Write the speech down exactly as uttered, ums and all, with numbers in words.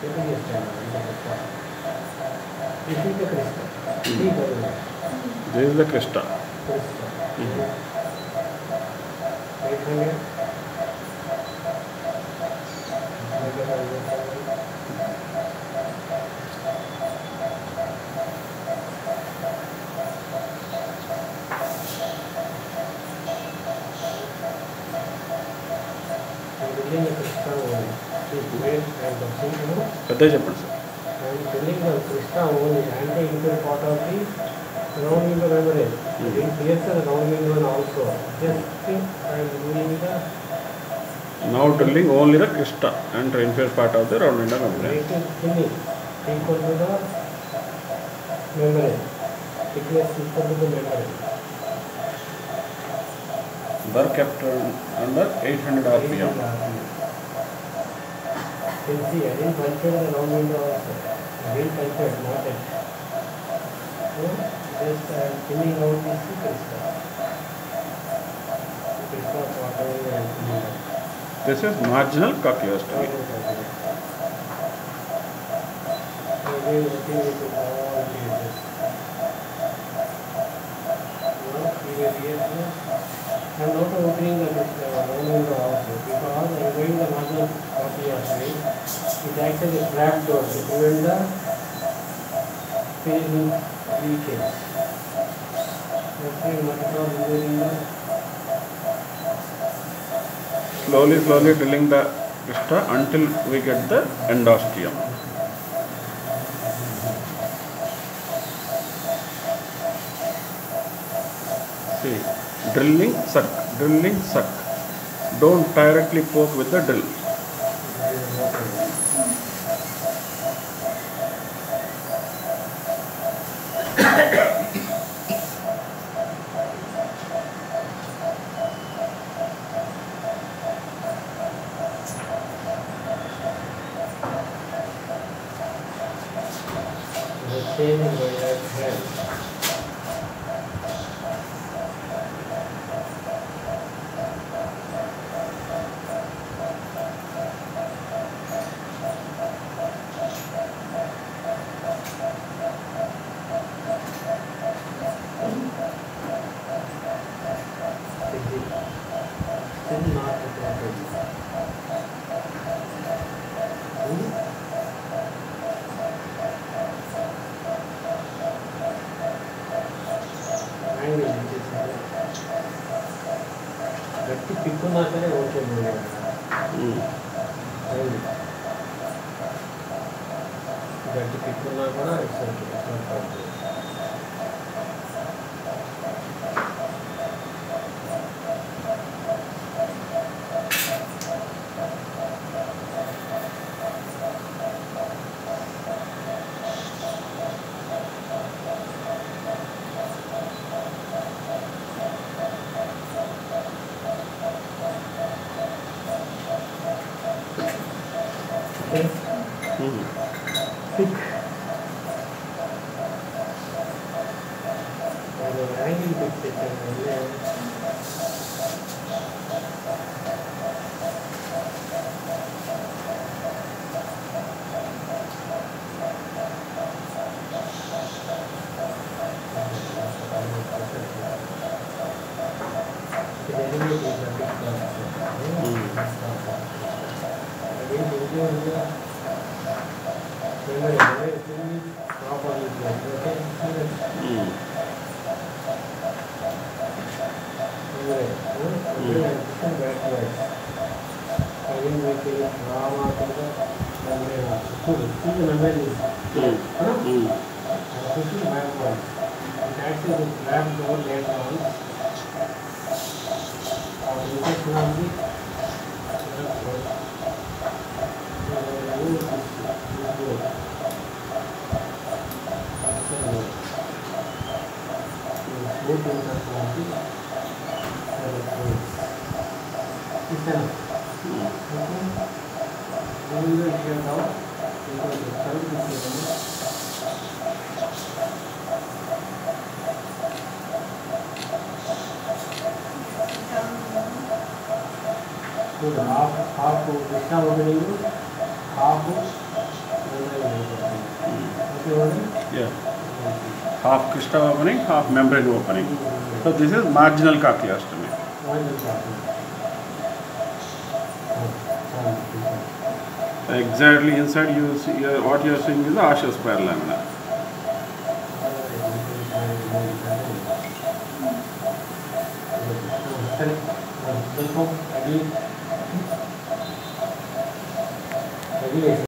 This is the Krishna. Mm. This is the Krishna. Krishna. Mm. eight hundred. పెద్ద చెప్పండి sir. I am telling the Krishna only, anti-impure part of the round window memory. Mm. It creates the round window also. Just think I am doing the Now drilling only the Krishna and the inferior part of the round window membrane. making thinning equal to the memory. Thickness equal to the memory. Burr kept under eight hundred R P M. You can see, I didn't puncture the round window also. I didn't puncture, not it. No, just I am thinning out this Krishna. Krishna part of the round window. This is marginal coccyostome. I am not opening the round window also because I am doing the marginal coccyostome. It acts as a trap door to prevent the fail leakage. That's why I am using the Slowly, slowly drilling the Krishna until we get the endosteum. See, drilling, suck, drilling, suck. Don't directly poke with the drill. the same in my left hand. Still not recorded. గట్టి పిక్కున్నా సరే okay గట్టి పిక్కున్నా కూడా it's okay it's not problem. Mm. Thick. And an angle bit taken. half half Krishna opening, half Crista opening. Yeah. Half crista opening, half membrane opening. So this is marginal cochleostomy. Marginal cochleostomy. Exactly inside you see, uh, what you are seeing is the osseous paralamina. Again, again.